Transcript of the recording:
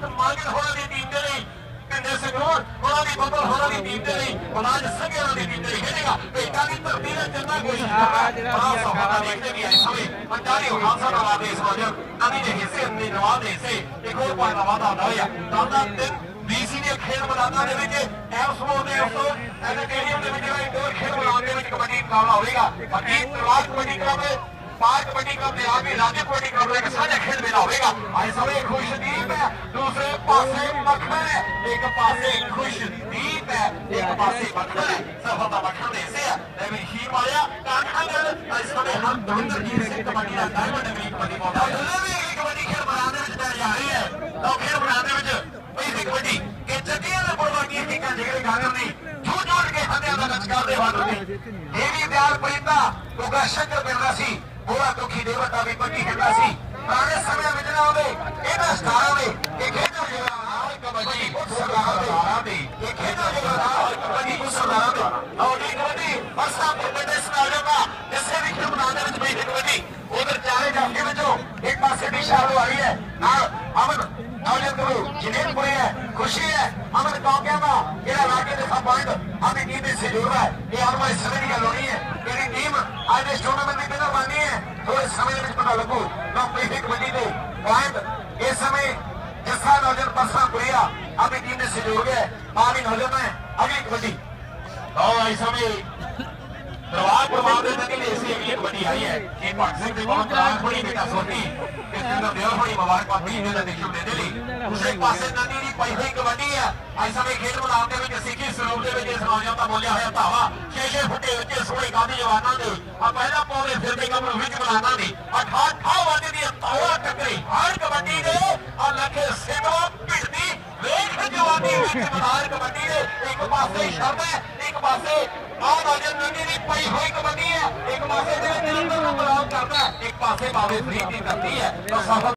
अजीत मांगल होना की टीम के लिए पिंडे संगरूर होना की बबल होना की टीम के लिए मनाज संगे होना की टीम के लिए खेलेगा बेटा की धरती ने जितना कोशिश कर रहा है बड़ा सफलता देखने भी आई समय पंजाबी खालसा का वादे इस वजह नदी के हिस्से ने जवाब दे से एक और पॉइंट वादा होया दादा दिन बीसी ने खेल मैदानां दे विच एम स्पोर्ट दे उस स्टेडियम दे विच इंडोर खेल मैदान दे विच कबड्डी मुकाबला होएगा बाकी तलवार कबड्डी क्लब पांच कबड्डी क्लब दे आगे राज्य कबड्डी क्लब का साझा खेल मेला होएगा आज समय खुशदीप है दूसरे पासे मक्खन है एक पासे खुशदीप है एक पासे मक्खन है सफलता मक्खन दे से है लेकिन ही मारिया काखन आज समय हम दविंदरजीत सिंह कबड्डी का डायमंड अगली कबड्डी मौका भी कबड्डी खेल मैदान दे विच तैयार जा रही है तो खेल मैदान दे विच पहली कबड्डी के चट्टियां दे पुरवागी टिका जिगरे गागर ने झूठ जोड़ के हत्या का लचकार दे वालों ने ये भी दयाल परिंदा गोगा शंकर बिरला सी बोला दुखी देवता भी पट्टी करता सी पुराने समय में ना होवे इन्हां स्टारां ने ये खेलो जिला कबड्डी सरदारां दी ये खेलो जिला कबड्डी सरदारां दी और ये कबड्डी असा पिंड स्टेडियम का जिससे भी खेल मैदान में पहली कबड्डी उधर चारे जाके विचों एक पासे निशालो आई है नाल अमन नौजवान करो जिन्हें पूरी है खुशी है अमन कौंकिया का ये लाके दे सब पॉइंट हमें टीम से जुड़ रहा है ये और हमारी समय की लोड़ी है मेरी टीम आज इस टूर्नामेंट की विनर बनी है थोड़े समय में पता लगू ना पहली कबड्डी दे पॉइंट इस समय जैसा नौजवान परसा पुरिया अपनी टीम से जुड़ गए आगे नौजवान है अगली कबड्डी और इस समय दरबार प्रभाव देने के लिए ऐसी अगली कबड्डी आई है कि भगत सिंह की बहुत बड़ी बेटा सोनी इसके अंदर देव बड़ी मुबारकबाद दी है देखो दे दी दूसरे पासे नदी की पई हुई कबड्डी है आज समय खेल मैदान के विच सिੱਖੀ ਸਰੂਪ ਦੇ ਵਿੱਚ ਇਸ ਨੌਜਵਾਨ ਦਾ ਬੋਲਿਆ ਹੋਇਆ ਧਾਵਾ 6-6 ਫੁੱਟੇ ਉੱਚੇ ਸੋਹਣੇ ਕਾਦੀ ਜਵਾਨਾਂ ਦੇ ਆ ਪਹਿਲਾ ਪੌੜੇ ਫਿਰਦੇ ਕੰਮ ਵਿੱਚ ਬਲਾਨਾਂ ਦੀ 18 ਵਾਦੇ ਦੀ ਧਾਵਾ ਟੱਕਰੀ ਹਰ ਕਬੱਡੀ ਦੇ ਆ ਲੱਖੇ ਸਿੰਘਾ ਭਿੜਦੀ ਵੇਖ ਜਵਾਨੀ ਵਿੱਚ ਮੈਦਾਨ ਕਬੱਡੀ ਦੇ ਇੱਕ ਪਾਸੇ ਸ਼ਰਮ ਹੈ ਇੱਕ ਪਾਸੇ ਆ ਨੌਜਵਾਨ ਨਦੀ ਦੀ ਪਈ ਹੋਈ ਕਬੱਡੀ ਹੈ ਇੱਕ ਪਾਸੇ ਦੇ ਵਿੱਚ ਬਲਾਨ ਕਰਦਾ ਇੱਕ ਪਾਸੇ ਬਾਵੇ ਫਰੀਦ ਦੀ ਧਰਤੀ ਹੈ ਤਾਂ